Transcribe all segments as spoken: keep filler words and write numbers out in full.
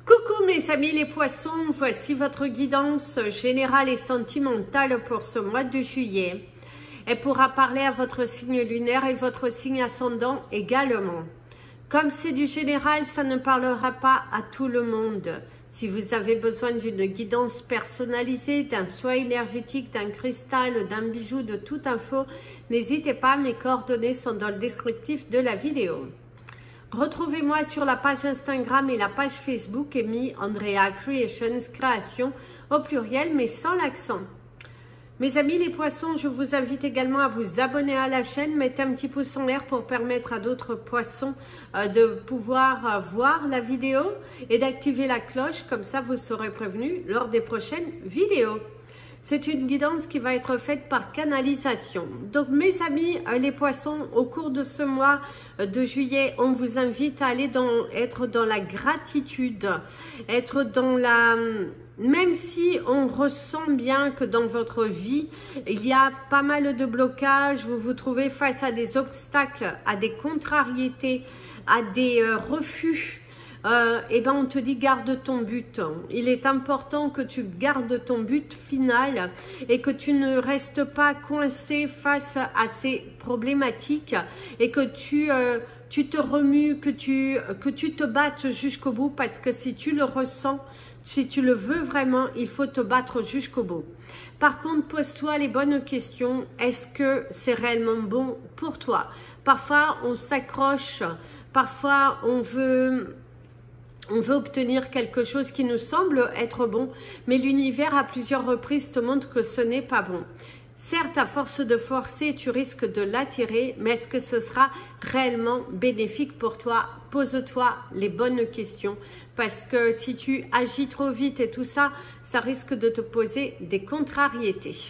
Coucou mes amis les poissons, voici votre guidance générale et sentimentale pour ce mois de juillet. Elle pourra parler à votre signe lunaire et votre signe ascendant également. Comme c'est du général, ça ne parlera pas à tout le monde. Si vous avez besoin d'une guidance personnalisée, d'un soin énergétique, d'un cristal, d'un bijou, de toute info, n'hésitez pas, mes coordonnées sont dans le descriptif de la vidéo. Retrouvez-moi sur la page Instagram et la page Facebook Amy Andrea Creations, création au pluriel mais sans l'accent. Mes amis les poissons, je vous invite également à vous abonner à la chaîne, mettez un petit pouce en l'air pour permettre à d'autres poissons euh, de pouvoir euh, voir la vidéo et d'activer la cloche, comme ça vous serez prévenus lors des prochaines vidéos. C'est une guidance qui va être faite par canalisation. Donc mes amis les poissons, au cours de ce mois de juillet, on vous invite à aller dans, être dans la gratitude, être dans la... Même si on ressent bien que dans votre vie, il y a pas mal de blocages, vous vous trouvez face à des obstacles, à des contrariétés, à des euh, refus, Euh, et ben on te dit garde ton but. Il est important que tu gardes ton but final et que tu ne restes pas coincé face à ces problématiques et que tu euh, tu te remues, que tu que tu te battes jusqu'au bout, parce que si tu le ressens, si tu le veux vraiment, il faut te battre jusqu'au bout. Par contre, pose-toi les bonnes questions. Est-ce que c'est réellement bon pour toi? Parfois, on s'accroche. Parfois, on veut... On veut obtenir quelque chose qui nous semble être bon, mais l'univers à plusieurs reprises te montre que ce n'est pas bon. Certes, à force de forcer, tu risques de l'attirer, mais est-ce que ce sera réellement bénéfique pour toi? Pose-toi les bonnes questions, parce que si tu agis trop vite et tout ça, ça risque de te poser des contrariétés.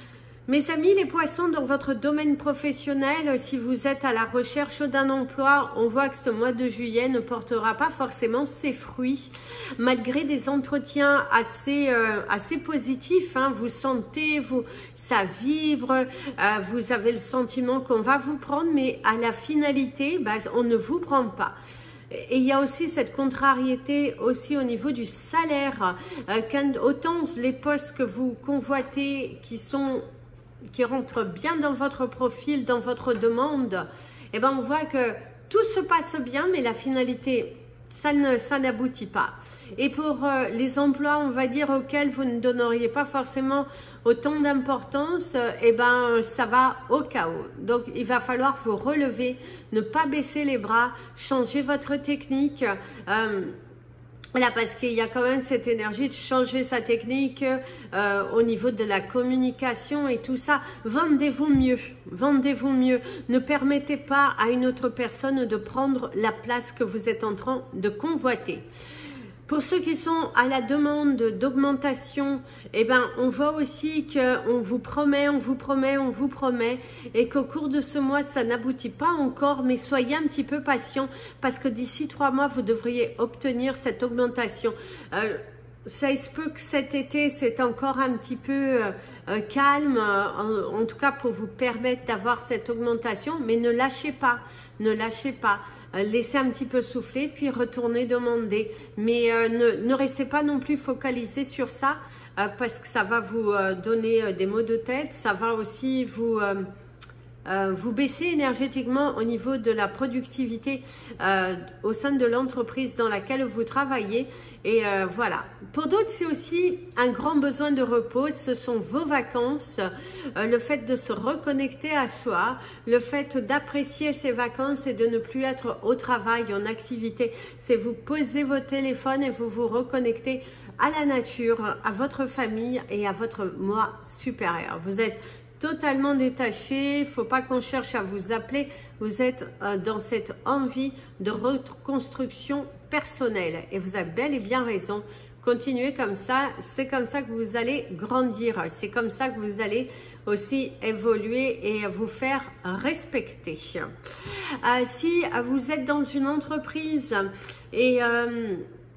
Mes amis les poissons, dans votre domaine professionnel, si vous êtes à la recherche d'un emploi, on voit que ce mois de juillet ne portera pas forcément ses fruits, malgré des entretiens assez euh, assez positifs. Hein, vous sentez, vous, ça vibre, euh, vous avez le sentiment qu'on va vous prendre, mais à la finalité, bah, on ne vous prend pas. Et il y a aussi cette contrariété aussi au niveau du salaire. Euh, quand, autant les postes que vous convoitez, qui sont qui rentre bien dans votre profil, dans votre demande, et eh ben on voit que tout se passe bien, mais la finalité, ça ne, ça n'aboutit pas. Et pour euh, les emplois, on va dire, auxquels vous ne donneriez pas forcément autant d'importance, euh, et ben ça va au chaos. Donc il va falloir vous relever, ne pas baisser les bras, changer votre technique. Euh, Voilà, parce qu'il y a quand même cette énergie de changer sa technique euh, au niveau de la communication et tout ça. Vendez-vous mieux, vendez-vous mieux. Ne permettez pas à une autre personne de prendre la place que vous êtes en train de convoiter. Pour ceux qui sont à la demande d'augmentation, eh ben, on voit aussi qu'on vous promet, on vous promet, on vous promet, et qu'au cours de ce mois, ça n'aboutit pas encore, mais soyez un petit peu patient, parce que d'ici trois mois, vous devriez obtenir cette augmentation. Euh, Ça se peut que cet été, c'est encore un petit peu euh, calme, euh, en, en tout cas pour vous permettre d'avoir cette augmentation, mais ne lâchez pas, ne lâchez pas. Laissez un petit peu souffler, puis retournez demander. Mais euh, ne, ne restez pas non plus focalisé sur ça, euh, parce que ça va vous euh, donner euh, des maux de tête. Ça va aussi vous, euh, euh, vous baisser énergétiquement au niveau de la productivité euh, au sein de l'entreprise dans laquelle vous travaillez. Et euh, voilà. Pour d'autres, c'est aussi un grand besoin de repos. Ce sont vos vacances, euh, le fait de se reconnecter à soi, le fait d'apprécier ces vacances et de ne plus être au travail, en activité. C'est vous posez vos téléphones et vous vous reconnectez à la nature, à votre famille et à votre moi supérieur. Vous êtes totalement détaché, il ne faut pas qu'on cherche à vous appeler, vous êtes euh, dans cette envie de reconstruction personnelle et vous avez bel et bien raison. Continuez comme ça, c'est comme ça que vous allez grandir, c'est comme ça que vous allez aussi évoluer et vous faire respecter. Euh, si vous êtes dans une entreprise et euh,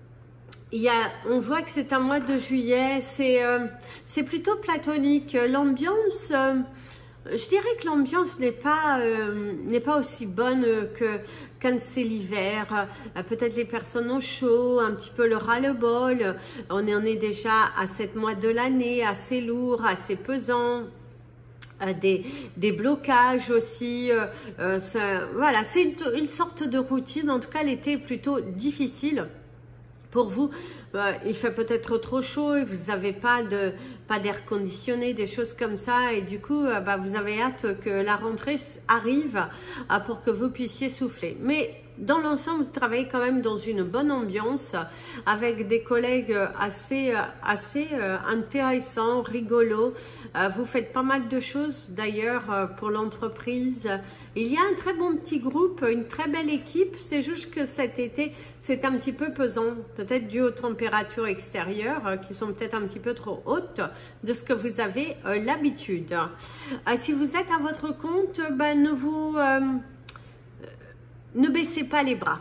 il y a, on voit que c'est un mois de juillet, c'est euh, c'est plutôt platonique. L'ambiance, euh, je dirais que l'ambiance n'est pas euh, n'est pas aussi bonne que quand c'est l'hiver, euh, peut-être les personnes au chaud, un petit peu le ras-le-bol. On en est déjà à sept mois de l'année, assez lourd, assez pesant. Euh, des, des blocages aussi, euh, euh, ça, voilà, c'est une, une sorte de routine. En tout cas, l'été est plutôt difficile pour vous. Euh, il fait peut-être trop chaud et vous n'avez pas de pas d'air conditionné, des choses comme ça, et du coup, euh, bah, vous avez hâte que la rentrée arrive euh, pour que vous puissiez souffler. Mais dans l'ensemble, vous travaillez quand même dans une bonne ambiance avec des collègues assez, assez euh, intéressants, rigolos. Euh, vous faites pas mal de choses d'ailleurs euh, pour l'entreprise. Il y a un très bon petit groupe, une très belle équipe. C'est juste que cet été, c'est un petit peu pesant, peut-être dû aux températures extérieures euh, qui sont peut-être un petit peu trop hautes de ce que vous avez euh, l'habitude. Euh, si vous êtes à votre compte, ben, ne vous... Euh, Ne baissez pas les bras.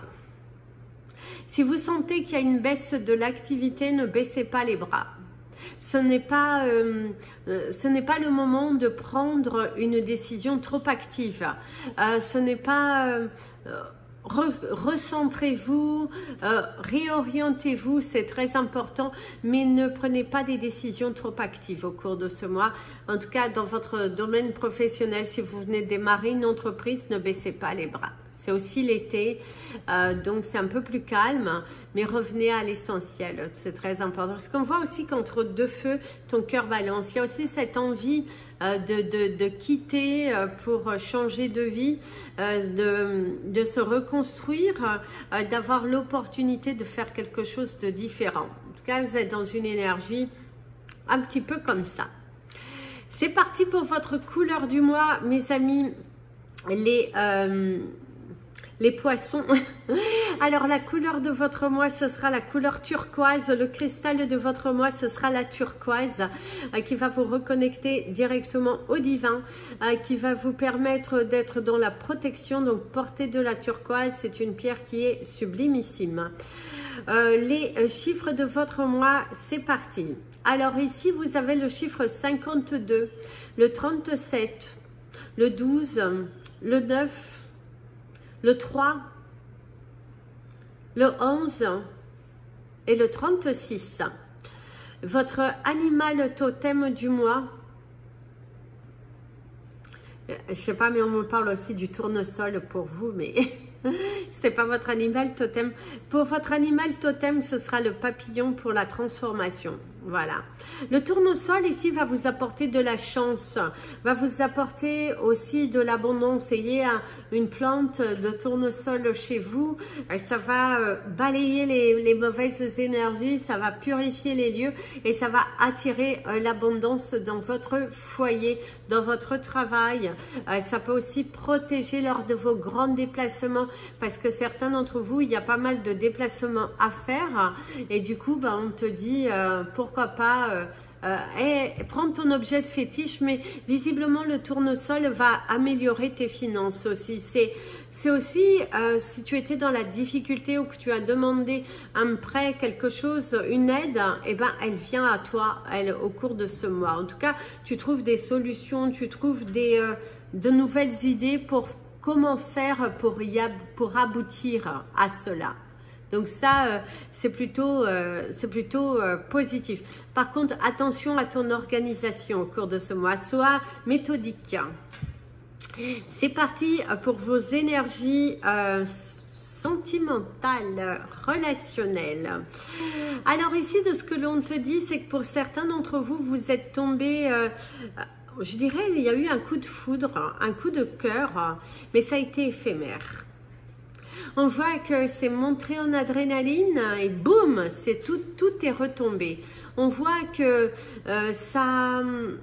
Si vous sentez qu'il y a une baisse de l'activité, ne baissez pas les bras. Ce n'est pas, euh, euh, ce n'est pas le moment de prendre une décision trop active. Euh, ce n'est pas... Euh, re, recentrez-vous, euh, réorientez-vous, c'est très important, mais ne prenez pas des décisions trop actives au cours de ce mois. En tout cas, dans votre domaine professionnel, si vous venez de démarrer une entreprise, ne baissez pas les bras. C'est aussi l'été, euh, donc c'est un peu plus calme, mais revenez à l'essentiel, c'est très important. Parce qu'on voit aussi qu'entre deux feux, ton cœur balance. Il y a aussi cette envie euh, de, de, de quitter euh, pour changer de vie, euh, de, de se reconstruire, euh, d'avoir l'opportunité de faire quelque chose de différent. En tout cas, vous êtes dans une énergie un petit peu comme ça. C'est parti pour votre couleur du mois, mes amis, les... Euh, Les poissons. Alors la couleur de votre mois, ce sera la couleur turquoise. Le cristal de votre mois, ce sera la turquoise, euh, qui va vous reconnecter directement au divin, euh, qui va vous permettre d'être dans la protection. Donc portez de la turquoise, c'est une pierre qui est sublimissime. Euh, les chiffres de votre mois, c'est parti. Alors ici, vous avez le chiffre cinquante-deux, le trente-sept, le douze, le neuf, le trois, le onze et le trente-six. Votre animal totem du mois, je sais pas, mais on me parle aussi du tournesol pour vous, mais ce n'est pas votre animal totem. Pour votre animal totem, ce sera le papillon pour la transformation. Voilà. Le tournesol ici va vous apporter de la chance, va vous apporter aussi de l'abondance. Ayez un, une plante de tournesol chez vous, ça va balayer les, les mauvaises énergies, ça va purifier les lieux et ça va attirer l'abondance dans votre foyer, dans votre travail. Ça peut aussi protéger lors de vos grands déplacements, parce que certains d'entre vous, il y a pas mal de déplacements à faire et du coup, bah, on te dit euh, pourquoi pas euh, euh, hey, prendre ton objet de fétiche, mais visiblement le tournesol va améliorer tes finances aussi. C'est c'est aussi euh, si tu étais dans la difficulté ou que tu as demandé un prêt, quelque chose, une aide, et eh ben elle vient à toi, elle, au cours de ce mois. En tout cas, tu trouves des solutions, tu trouves des euh, de nouvelles idées pour comment faire pour y ab pour aboutir à cela. Donc ça, euh, c'est plutôt, euh, c'est plutôt euh, positif. Par contre, attention à ton organisation au cours de ce mois. Sois méthodique. C'est parti pour vos énergies euh, sentimentales, relationnelles. Alors ici, de ce que l'on te dit, c'est que pour certains d'entre vous, vous êtes tombés... Euh, je dirais, il y a eu un coup de foudre, un coup de cœur, mais ça a été éphémère. On voit que c'est montré en adrénaline et boum, c'est tout, tout est retombé. On voit que euh, ça,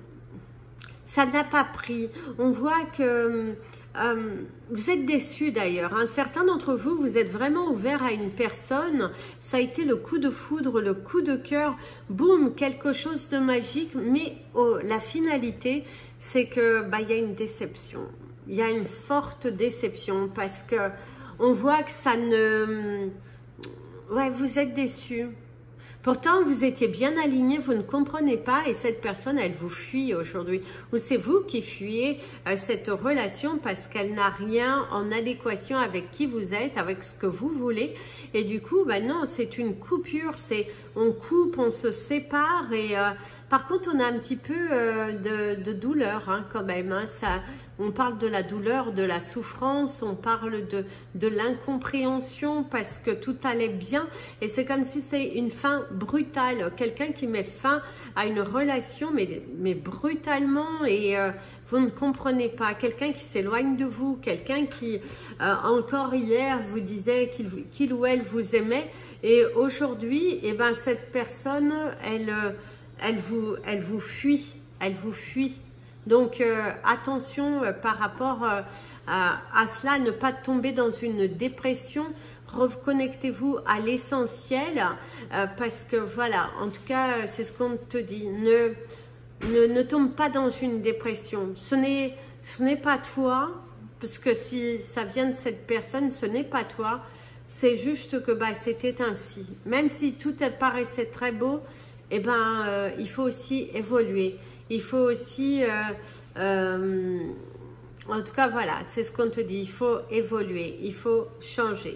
ça n'a pas pris. On voit que euh, vous êtes déçus d'ailleurs. Hein. Certains d'entre vous, vous êtes vraiment ouverts à une personne. Ça a été le coup de foudre, le coup de cœur. Boum, quelque chose de magique. Mais oh, la finalité, c'est que bah, y a une déception. Il y a une forte déception parce que on voit que ça ne... Ouais, vous êtes déçus. Pourtant, vous étiez bien aligné, vous ne comprenez pas et cette personne, elle vous fuit aujourd'hui. Ou c'est vous qui fuyez euh, cette relation parce qu'elle n'a rien en adéquation avec qui vous êtes, avec ce que vous voulez. Et du coup, bah non, c'est une coupure, c'est on coupe, on se sépare. Et euh, par contre, on a un petit peu euh, de, de douleur hein, quand même. Hein, ça, on parle de la douleur, de la souffrance, on parle de, de l'incompréhension parce que tout allait bien. Et c'est comme si c'est une fin brutale, quelqu'un qui met fin à une relation, mais, mais brutalement, et euh, vous ne comprenez pas, quelqu'un qui s'éloigne de vous, quelqu'un qui, euh, encore hier, vous disait qu'il qu'il ou elle vous aimait, et aujourd'hui, eh ben, cette personne, elle, elle, vous, elle vous fuit, elle vous fuit. Donc, euh, attention euh, par rapport euh, à, à cela, ne pas tomber dans une dépression. Reconnectez-vous à l'essentiel euh, parce que voilà, en tout cas, c'est ce qu'on te dit. Ne, ne, ne tombe pas dans une dépression. Ce n'est ce n'est pas toi, parce que si ça vient de cette personne, ce n'est pas toi. C'est juste que bah, c'était ainsi. Même si tout paraissait très beau, eh ben, euh, il faut aussi évoluer. Il faut aussi... Euh, euh, en tout cas, voilà, c'est ce qu'on te dit. Il faut évoluer, il faut changer.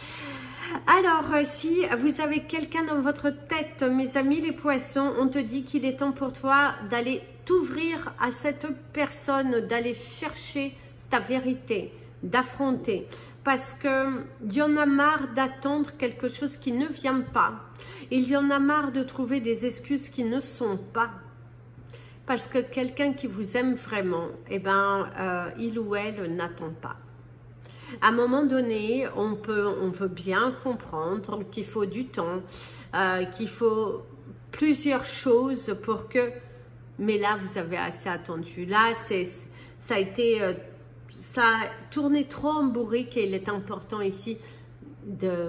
Alors, si vous avez quelqu'un dans votre tête, mes amis les poissons, on te dit qu'il est temps pour toi d'aller t'ouvrir à cette personne, d'aller chercher ta vérité, d'affronter. Parce que il y en a marre d'attendre quelque chose qui ne vient pas. Il y en a marre de trouver des excuses qui ne sont pas. Parce que quelqu'un qui vous aime vraiment, eh ben, euh, il ou elle n'attend pas. À un moment donné, on peut, on veut bien comprendre qu'il faut du temps, euh, qu'il faut plusieurs choses pour que... Mais là, vous avez assez attendu. Là, c'est, ça a été... Euh, ça a tourné trop en bourrique et il est important ici de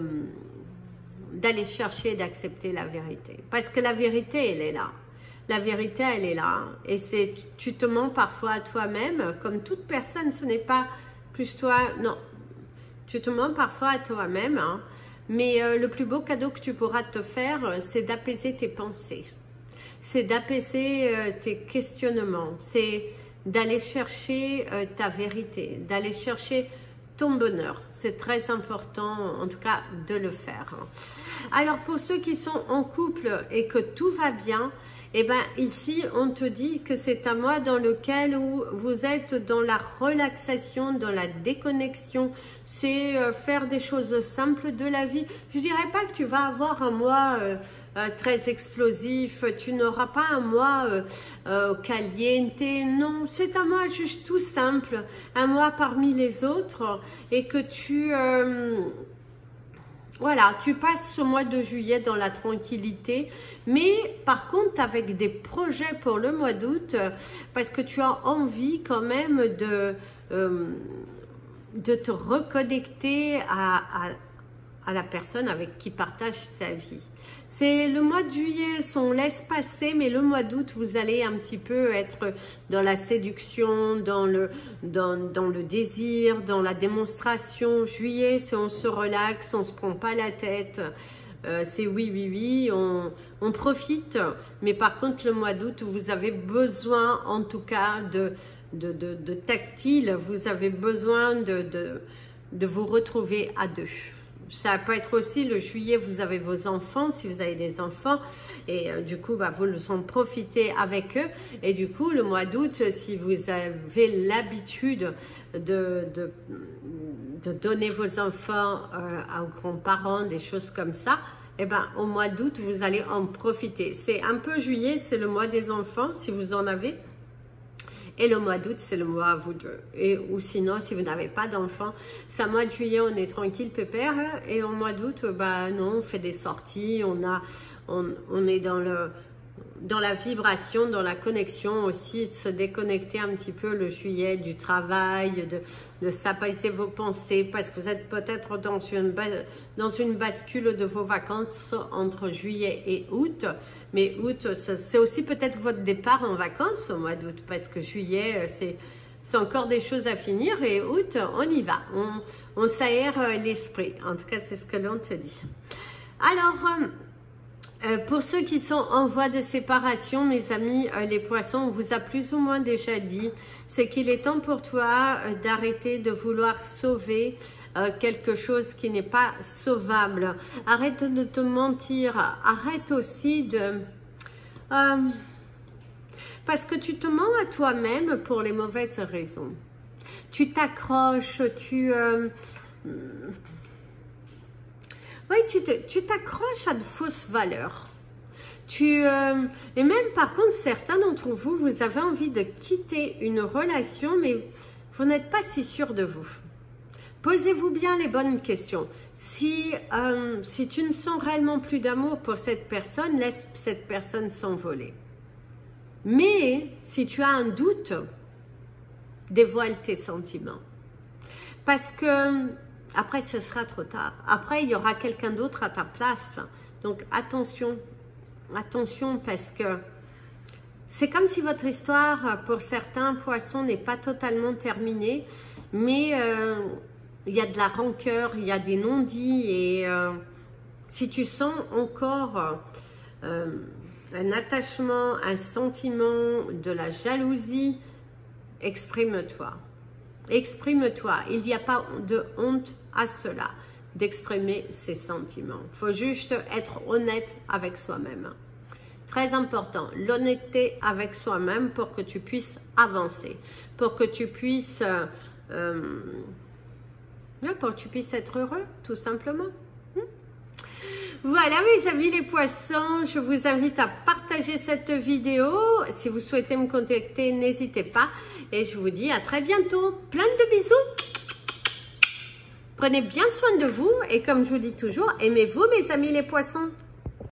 d'aller chercher, d'accepter la vérité. Parce que la vérité, elle est là. La vérité, elle est là. Et c'est, tu te mens parfois à toi-même, comme toute personne, ce n'est pas plus toi... Non. Tu te mens parfois à toi-même, hein, mais euh, le plus beau cadeau que tu pourras te faire, c'est d'apaiser tes pensées. C'est d'apaiser euh, tes questionnements. C'est d'aller chercher euh, ta vérité, d'aller chercher ton bonheur. C'est très important, en tout cas, de le faire. Alors, pour ceux qui sont en couple et que tout va bien, eh ben, ici, on te dit que c'est un mois dans lequel où vous êtes dans la relaxation, dans la déconnexion. C'est euh, faire des choses simples de la vie. Je dirais pas que tu vas avoir un mois euh, euh, très explosif. Tu n'auras pas un mois euh, euh, caliente. Non, c'est un mois juste tout simple. Un mois parmi les autres. Et que tu... Euh, Voilà, tu passes ce mois de juillet dans la tranquillité, mais par contre avec des projets pour le mois d'août, parce que tu as envie quand même de, euh, de te reconnecter à, à, à la personne avec qui partage sa vie. C'est le mois de juillet, on laisse passer, mais le mois d'août, vous allez un petit peu être dans la séduction, dans le, dans, dans le désir, dans la démonstration. Juillet, c'est on se relaxe, on se prend pas la tête. Euh, c'est oui, oui, oui, on, on profite. Mais par contre, le mois d'août, vous avez besoin, en tout cas, de, de, de, de tactile. Vous avez besoin de, de, de vous retrouver à deux. Ça peut être aussi le juillet, vous avez vos enfants, si vous avez des enfants, et euh, du coup, bah, vous le en profitez avec eux. Et du coup, le mois d'août, si vous avez l'habitude de, de, de donner vos enfants euh, aux grands-parents, des choses comme ça, eh ben, au mois d'août, vous allez en profiter. C'est un peu juillet, c'est le mois des enfants, si vous en avez. Et le mois d'août, c'est le mois à vous deux. Et, ou sinon, si vous n'avez pas d'enfants, c'est un mois de juillet, on est tranquille, pépère. Et au mois d'août, bah non, on fait des sorties, on, a, on, on est dans, le, dans la vibration, dans la connexion aussi, de se déconnecter un petit peu le juillet du travail, de, de s'apaiser vos pensées, parce que vous êtes peut-être dans une, dans une bascule de vos vacances entre juillet et août. Mais août, c'est aussi peut-être votre départ en vacances au mois d'août, parce que juillet, c'est c'est encore des choses à finir, et août, on y va, on, on s'aère l'esprit. En tout cas, c'est ce que l'on te dit. Alors, Euh, pour ceux qui sont en voie de séparation, mes amis, euh, les poissons, on vous a plus ou moins déjà dit, c'est qu'il est temps pour toi euh, d'arrêter de vouloir sauver euh, quelque chose qui n'est pas sauvable. Arrête de te mentir, arrête aussi de... Euh, parce que tu te mens à toi-même pour les mauvaises raisons. Tu t'accroches, tu... Euh, oui, tu t'accroches à de fausses valeurs. Tu, euh, et même par contre, certains d'entre vous, vous avez envie de quitter une relation, mais vous n'êtes pas si sûr de vous. Posez-vous bien les bonnes questions. Si, euh, si tu ne sens réellement plus d'amour pour cette personne, laisse cette personne s'envoler. Mais si tu as un doute, dévoile tes sentiments. Parce que après, ce sera trop tard. Après, il y aura quelqu'un d'autre à ta place. Donc, attention. Attention, parce que c'est comme si votre histoire, pour certains poissons, n'est pas totalement terminée. Mais euh, il y a de la rancœur, il y a des non-dits. Et euh, si tu sens encore euh, un attachement, un sentiment, de la jalousie, exprime-toi. Exprime-toi. Il n'y a pas de honte à cela, d'exprimer ses sentiments. Il faut juste être honnête avec soi-même. Très important, l'honnêteté avec soi-même pour que tu puisses avancer, pour que tu puisses, euh, euh, pour que tu puisses être heureux, tout simplement. Voilà mes amis les poissons, je vous invite à partager cette vidéo. Si vous souhaitez me contacter, n'hésitez pas. Et je vous dis à très bientôt. Plein de bisous. Prenez bien soin de vous et comme je vous dis toujours, aimez-vous mes amis les poissons.